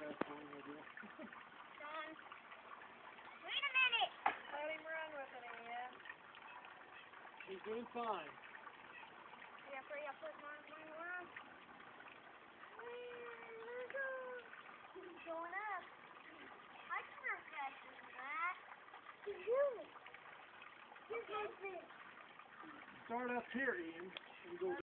fastball, my dear. Sean, wait a minute. Let him run with it, Ian. He's doing fine. Hurry up, put one. He's going up. I can run faster than that. You. Start up here, Ian, and go